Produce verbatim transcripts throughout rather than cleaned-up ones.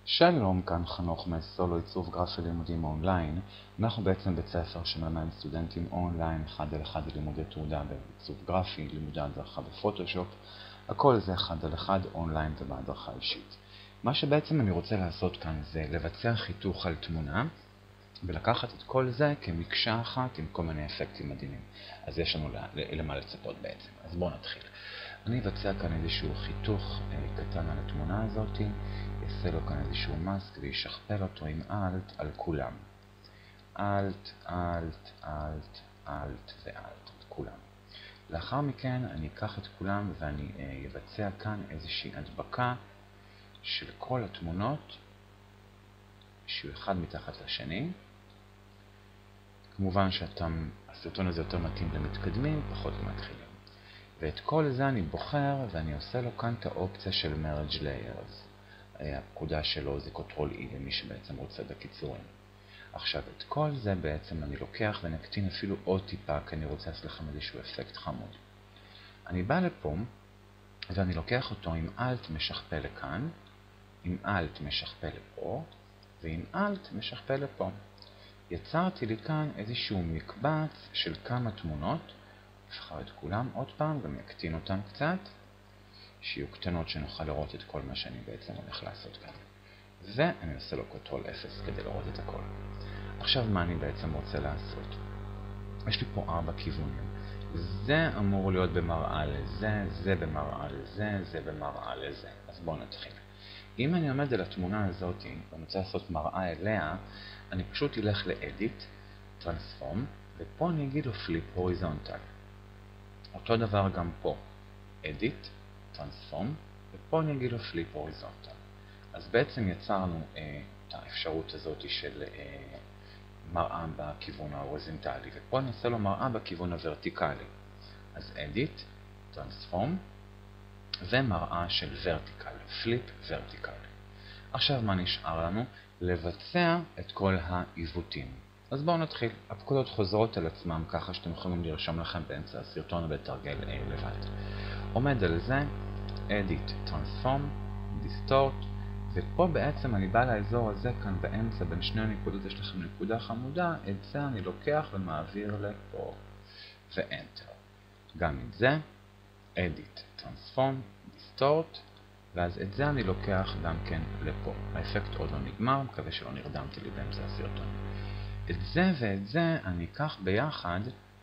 שלום, כאן חנוך מסולו עיצוב גרפי לימודים אונליין. אנחנו בעצם בית ספר שמלמד סטודנטים אונליין אחד על אחד לימודי תעודה בעיצוב גרפי, לימודי הדרכה בפוטושופ. הכל זה אחד על אחד אונליין ובהדרכה אישית. מה שבעצם אני רוצה לעשות כאן זה לבצע חיתוך על תמונה ולקחת את כל זה כמקשה אחת עם כל מיני אפקטים מדהימים. אז יש לנו למה לצפות בעצם. אז בואו נתחיל. אני אבצע כאן איזשהו חיתוך אה, קטן על התמונה הזאת, אעשה לו כאן איזשהו מאסק וישכפל אותו עם אלט על כולם. אלט, אלט, אלט, אלט ואלט, את כולם. לאחר מכן אני אקח את כולם ואני אה, אבצע כאן איזושהי הדבקה של כל התמונות, שהוא אחד מתחת לשני. כמובן שהסרטון הזה יותר מתאים למתקדמים, פחות למתחילים. ואת כל זה אני בוחר ואני עושה לו כאן את האופציה של Merge Layers. הפקודה שלו זה Ctrl E למי שבעצם רוצה בקיצורים. עכשיו את כל זה בעצם אני לוקח ונקטין אפילו עוד טיפה כי אני רוצה לעשות לכם איזשהו אפקט חמוד. אני בא לפה ואני לוקח אותו עם Alt משכפל לכאן, עם Alt משכפל לפה ועם Alt משכפל לפה. יצרתי לי כאן איזשהו מקבץ של כמה תמונות. נבחר את כולם עוד פעם, גם יקטין אותם קצת, שיהיו קטנות שנוכל לראות את כל מה שאני בעצם הולך לעשות כאן. ואני עושה לו קונטרול אפס כדי לראות את הכל. עכשיו מה אני בעצם רוצה לעשות? יש לי פה ארבע כיוונים. זה אמור להיות במראה לזה, זה במראה לזה, זה במראה לזה. אז בואו נתחיל. אם אני עומד על התמונה הזאת ואני רוצה לעשות מראה אליה, אני פשוט אלך ל-Edit, Transform, ופה אני אגיד לו Flip Horizontal. אותו דבר גם פה, Edit, Transform, ופה אני אגיד לו Flip Horizontal. אז בעצם יצרנו אה, את האפשרות הזאת של אה, מראה בכיוון ההורזונטלי, ופה אני אעשה לו מראה בכיוון הוורטיקלי. אז Edit, Transform, ומראה של Vertical, Flip Vertical. עכשיו מה נשאר לנו? לבצע את כל העיוותים. אז בואו נתחיל. הפקודות חוזרות על עצמם ככה שאתם יכולים לרשום לכם באמצע הסרטון ולתרגל אה, לבד. עומד על זה, Edit, Transform, Distort, ופה בעצם אני בא לאזור הזה כאן באמצע בין שני הנקודות יש לכם נקודה חמודה, את זה אני לוקח ומעביר לפה ו-Enter. גם את זה, Edit, Transform, Distort, ואז את זה אני לוקח גם כן לפה. האפקט עוד לא נגמר, מקווה שלא נרדמתי לי באמצע הסרטון. את זה ואת זה אני אקח ביחד,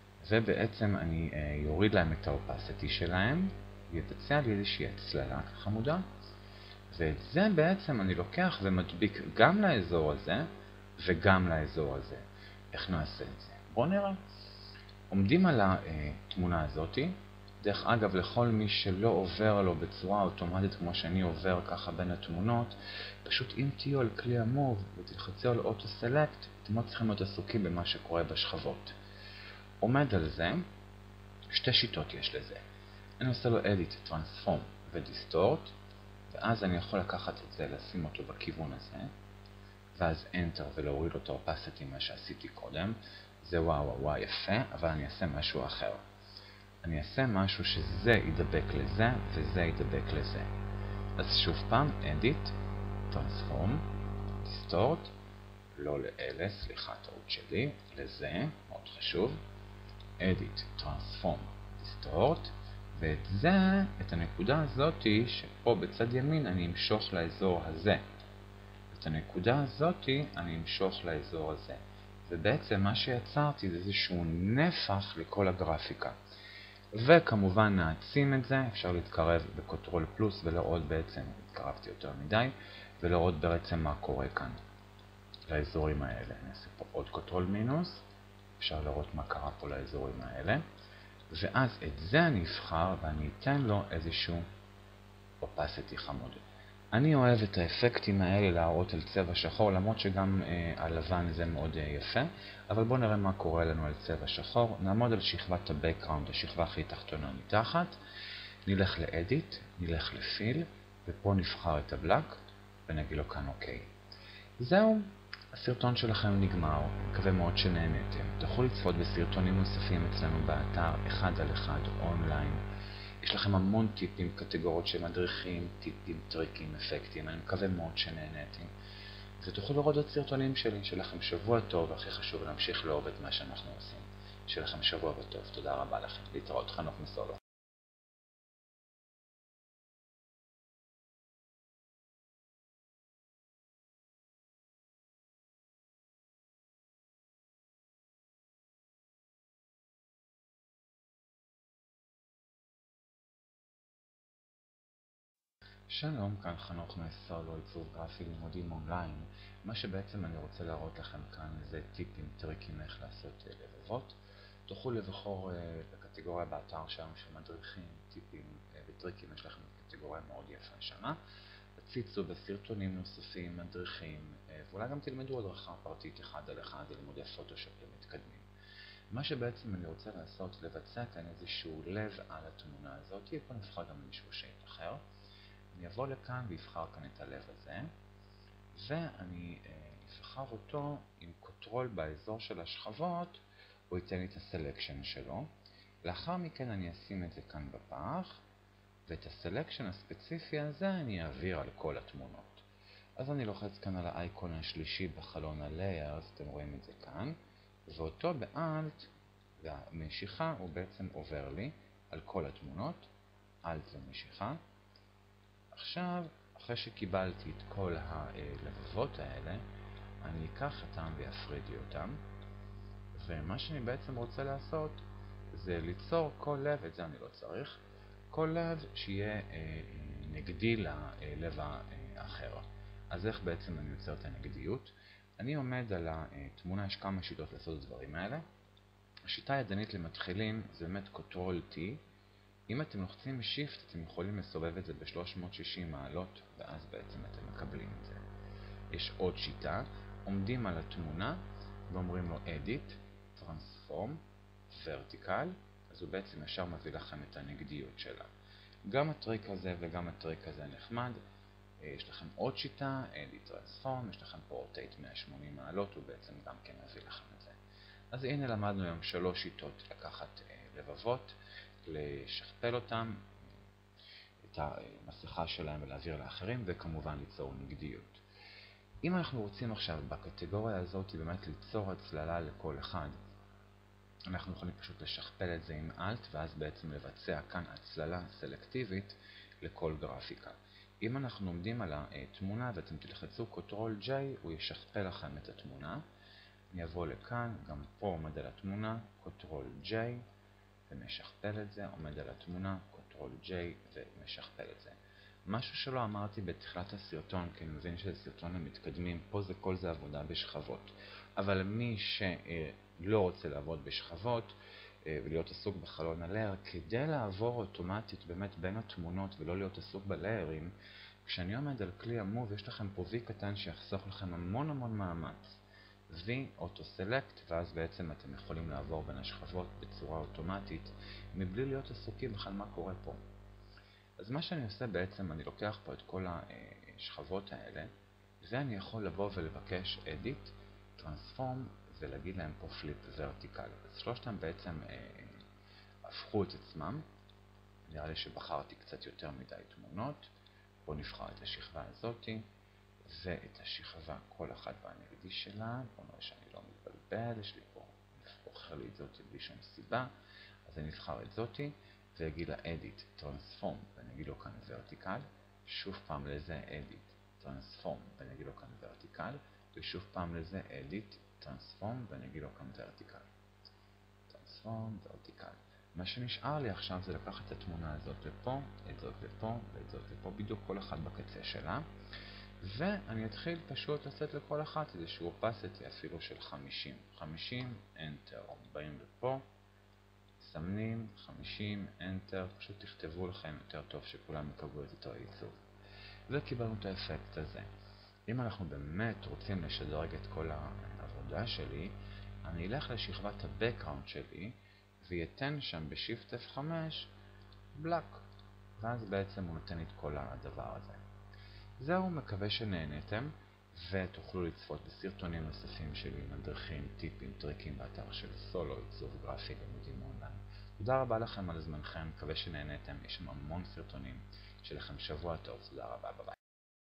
ובעצם אני אה, יוריד להם את האופסיטי שלהם, ויבצע לי איזושהי הצללה חמודה, ואת זה בעצם אני לוקח ומדביק גם לאזור הזה, וגם לאזור הזה. איך נעשה את זה? בואו נראה. עומדים על התמונה הזאת, דרך אגב לכל מי שלא עובר לו בצורה אוטומטית כמו שאני עובר ככה בין התמונות, פשוט אם תהיו על כלי המוב ותלחצו על אוטו סלקט, אתם לא צריכים להיות עסוקים במה שקורה בשכבות. עומד על זה, שתי שיטות יש לזה. אני עושה לו Edit, Transform ו-Distort, ואז אני יכול לקחת את זה, לשים אותו בכיוון הזה, ואז Enter ולהוריד אותו opacity מה שעשיתי קודם. זה וואו וואו וואו יפה, אבל אני אעשה משהו אחר. אני אעשה משהו שזה ידבק לזה וזה ידבק לזה. אז שוב פעם, Edit, Transform, Distort, לא לאלה, סליחה, טעות שלי, לזה, מאוד חשוב, Edit, Transform, Distort, ואת זה, את הנקודה הזאת שפה בצד ימין אני אמשוך לאזור הזה. את הנקודה הזאת אני אמשוך לאזור הזה. ובעצם מה שיצרתי זה איזשהו נפח לכל הגרפיקה. וכמובן נעצים את זה, אפשר להתקרב בקונטרול פלוס ולראות בעצם, התקרבתי יותר מדי, ולראות בעצם מה קורה כאן לאזורים האלה. אני אעשה פה עוד קונטרול מינוס, אפשר לראות מה קרה פה לאזורים האלה, ואז את זה אני אבחר ואני אתן לו איזשהו opacity חמוד. אני אוהב את האפקטים האלה להראות על צבע שחור, למרות שגם אה, הלבן זה מאוד אה, יפה, אבל בואו נראה מה קורה לנו על צבע שחור. נעמוד על שכבת ה-Background, השכבה הכי תחתונה מתחת, נלך ל-Edit, נלך ל-Fill, ופה נבחר את ה-Black, ונגיד לו כאן אוקיי. זהו, הסרטון שלכם נגמר, מקווה מאוד שנהנתם. תוכלו לצפות בסרטונים נוספים אצלנו באתר אחד על אחד אונליין. יש לכם המון טיפים, קטגוריות של מדריכים, טיפים, טריקים, אפקטים. אני מקווה מאוד שנהניתם. ותוכלו לראות את סרטונים שלי. שיהיה לכם שבוע טוב, והכי חשוב להמשיך לאהוב את מה שאנחנו עושים. שיהיה לכם שבוע טוב. תודה רבה לכם. להתראות. חנוך מסולו. שלום, כאן חנוך מסולו, עיצוב גרפי לימודים אונליין. מה שבעצם אני רוצה להראות לכם כאן זה טיפים, טריקים איך לעשות לבבות. תוכלו לבחור בקטגוריה באתר שלנו של מדריכים, טיפים וטריקים, יש לכם קטגוריה מאוד יפה שמה. תציצו בסרטונים נוספים, מדריכים, ואולי גם תלמדו הדרכה פרטית אחד על אחד ללימודי פוטושופ למתקדמים. מה שבעצם אני רוצה לעשות, לבצע כאן איזשהו לב על התמונה הזאת, פה נבחר גם מישהו שייט אחר. אני אבוא לכאן ואבחר כאן את הלב הזה, ואני אבחר אותו עם קונטרול באזור של השכבות, הוא ייתן לי את הסלקשן שלו. לאחר מכן אני אשים את זה כאן בפח, ואת הסלקשן הספציפי הזה אני אעביר על כל התמונות. אז אני לוחץ כאן על האייקון השלישי בחלון ה-Layers, אתם רואים את זה כאן, ואותו באלט, והמשיכה הוא בעצם עובר לי על כל התמונות, אלט ומשיכה. עכשיו, אחרי שקיבלתי את כל הלבבות האלה, אני אקח אותם ויפריד לי אותם, ומה שאני בעצם רוצה לעשות זה ליצור כל לב, את זה אני לא צריך, כל לב שיהיה נגדי ללב האחר. אז איך בעצם אני יוצר את הנגדיות? אני עומד על התמונה, יש כמה שיטות לעשות את הדברים האלה. השיטה הידנית למתחילים זה באמת קונטרול T. אם אתם לוחצים שיפט אתם יכולים לסובב את זה ב-שלוש מאות ושישים מעלות, ואז בעצם אתם מקבלים את זה. יש עוד שיטה, עומדים על התמונה ואומרים לו Edit, Transform, Vertical, אז הוא בעצם ישר מביא לכם את הנגדיות שלה. גם הטריק הזה וגם הטריק הזה נחמד. יש לכם עוד שיטה, Edit, Transform, יש לכם פה Rotate מאה ושמונים מעלות, הוא בעצם גם כן מביא לכם את זה. אז הנה למדנו היום שלוש שיטות לקחת לבבות, לשכפל אותם, את המסכה שלהם ולהעביר לאחרים, וכמובן ליצור נגדיות. אם אנחנו רוצים עכשיו בקטגוריה הזאת באמת ליצור הצללה לכל אחד, אנחנו יכולים פשוט לשכפל את זה עם Alt, ואז בעצם לבצע כאן הצללה סלקטיבית לכל גרפיקה. אם אנחנו עומדים על התמונה ואתם תלחצו קונטרול J, הוא ישכפל לכם את התמונה. אני אבוא לכאן, גם פה עומד על התמונה, קונטרול J, ומשכפל את זה, עומד על התמונה, קונטרול J ומשכפל את זה. משהו שלא אמרתי בתחילת הסרטון, כי אני מבין שזה סרטון למתקדמים, פה זה כל זה עבודה בשכבות. אבל מי שלא רוצה לעבוד בשכבות ולהיות עסוק בחלון הלייר, כדי לעבור אוטומטית באמת בין התמונות ולא להיות עסוק בליירים, כשאני עומד על כלי המוב יש לכם פה וי קטן שיחסוך לכם המון המון מאמץ. V, אוטו סלקט, ואז בעצם אתם יכולים לעבור בין השכבות בצורה אוטומטית, מבלי להיות עסוקים בכלל מה קורה פה. אז מה שאני עושה בעצם, אני לוקח פה את כל השכבות האלה, ואני יכול לבוא ולבקש Edit, Transform, ולהגיד להם פה Flip Vertical. אז שלושתם בעצם אה, הפכו את עצמם. נראה לי שבחרתי קצת יותר מדי תמונות. בואו נבחר את השכבה הזאתי. ואת השכבה, כל אחת והנגדי שלה. בואו נראה שאני לא מתבלבל, יש לי פה, בוחר לי את זאתי בלי שום סיבה. אז אני אבחר את זאתי, ואגיד לה Edit, Transform, ואני אגיד לו כאן Vertical. שוב פעם לזה Edit, Transform, ואני אגיד לו כאן Vertical. ושוב פעם לזה Edit, Transform, ואני אגיד לו כאן Vertical. Transform, Vertical. מה שנשאר לי עכשיו זה לקחת את התמונה הזאת לפה, את זאת לפה, ואת זאת לפה, בדיוק כל אחת בקצה שלה. ואני אתחיל פשוט לצאת לכל אחת איזשהו opacity אפילו של חמישים. חמישים, Enter, באים לפה, מסמנים, חמישים, Enter, פשוט תכתבו לכם יותר טוב שכולם יקבלו את אותו עיצוב. וקיבלנו את האפקט הזה. אם אנחנו באמת רוצים לשדרג את כל העבודה שלי, אני אלך לשכבת ה-Background שלי, ויתן שם ב-Shift אף חמש, Black, ואז בעצם הוא נותן את כל הדבר הזה. זהו, מקווה שנהנתם, ותוכלו לצפות בסרטונים נוספים שלי, מדריכים, טיפים, טריקים באתר של סולו, עיצוב גרפי לימודים אונליין. תודה רבה לכם על זמנכם, מקווה שנהנתם, יש שם המון סרטונים. שיהיה לכם שבוע טוב, תודה רבה, ביי ביי.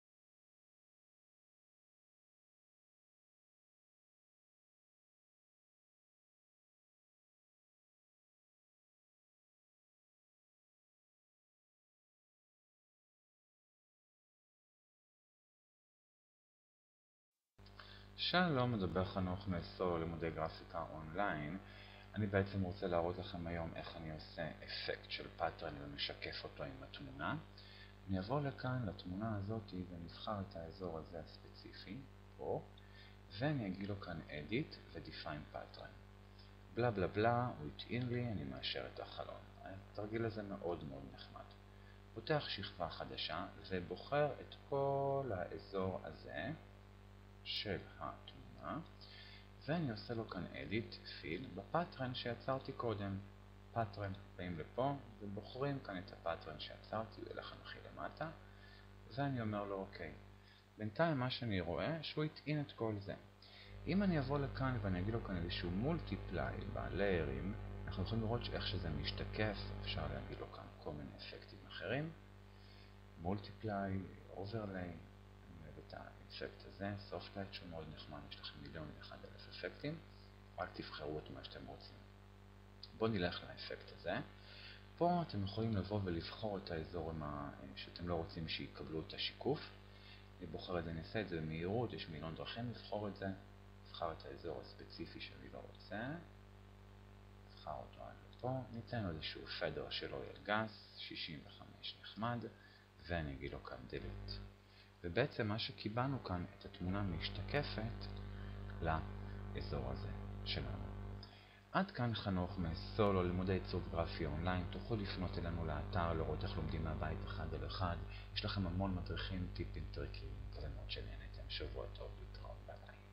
שלום, מדבר חנוך מסולו לימודי גרפיקה אונליין. אני בעצם רוצה להראות לכם היום איך אני עושה אפקט של פאטרן ומשקף אותו עם התמונה. אני אבוא לכאן לתמונה הזאת ונבחר את האזור הזה הספציפי, פה, ואני אגיד לו כאן Edit ו-Define Pattern. בלה בלה בלה, הוא התאים לי, אני מאשר את החלון. התרגיל הזה מאוד מאוד נחמד. פותח שכבה חדשה ובוחר את כל האזור הזה של התמונה, ואני עושה לו כאן Edit, Fill, בפאטרן שיצרתי קודם. פאטרן, באים לפה ובוחרים כאן את הפאטרן שיצרתי, הוא ילך הכי למטה, ואני אומר לו אוקיי. בינתיים מה שאני רואה שהוא יטעין את כל זה. אם אני אבוא לכאן ואני אגיד לו כאן איזשהו מולטיפליי בליירים, אנחנו יכולים לראות איך שזה משתקף, אפשר להגיד לו כאן כל מיני אפקטים אחרים. מולטיפליי, אוברליי, אני אוהב את האפקט הזה, סופט לייט שהוא מאוד נחמד, יש לכם מיליון ואחד אלף אפקטים, רק תבחרו את מה שאתם רוצים. בואו נלך לאפקט הזה. פה אתם יכולים לבוא ולבחור את האזור שאתם לא רוצים שיקבלו את השיקוף. אני בוחר את זה, נעשה את זה במהירות, יש מיליון דרכים לבחור את זה. נבחר את האזור הספציפי שאני לא רוצה. נבחר אותו עד לפה. ניתן לו איזשהו פדר שלא יהיה גס, שישים וחמש נחמד, ואני אגיד לו כאן delete. ובעצם מה שקיבלנו כאן, את התמונה משתקפת לאזור הזה שלנו. עד כאן חנוך מסולו לימודי עיצוב גרפי אונליין. תוכלו לפנות אלינו לאתר לראות איך לומדים מהבית אחד על אחד. יש לכם המון מדריכים, טיפים, טריקים, מקווה מאוד שנהנתם. שבוע טוב, להתראות, ביי ביי.